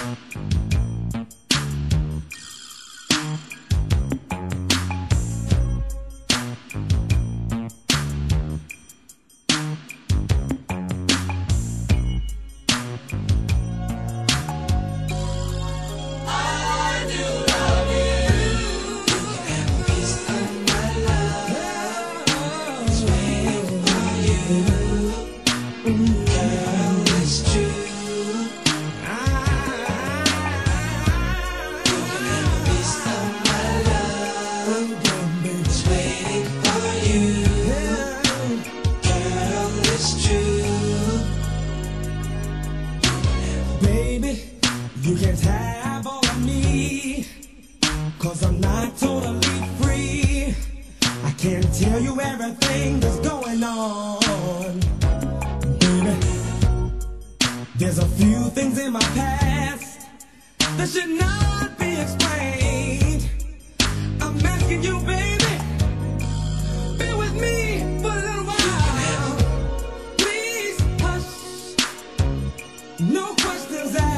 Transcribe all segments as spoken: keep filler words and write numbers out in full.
You can't have all of me, 'cause I'm not totally free. I can't tell you everything that's going on, baby. There's a few things in my past that should not be explained. I'm asking you, baby, be with me for a little while. Please hush, no questions asked.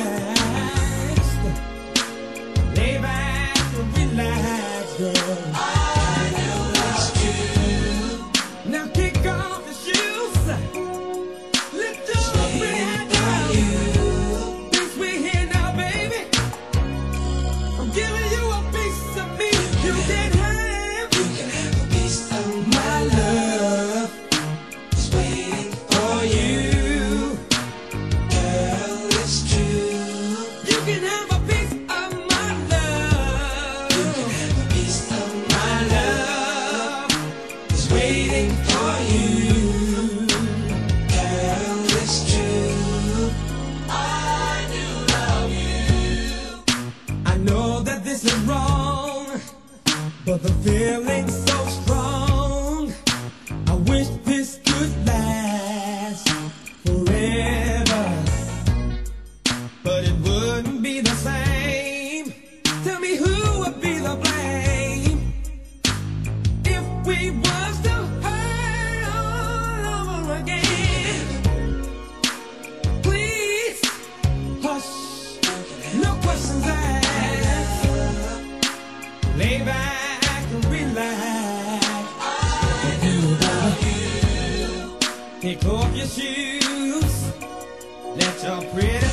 Waiting for you, girl, it's true. I do love you. I know that this is wrong, but the feeling's so strong. I wish this could last forever, but it wouldn't be the same. Tell me who would be the blame if we was to hurt all over again. Please hush, no questions asked. Lay back and relax. I do love you. Take off your shoes, let your pretty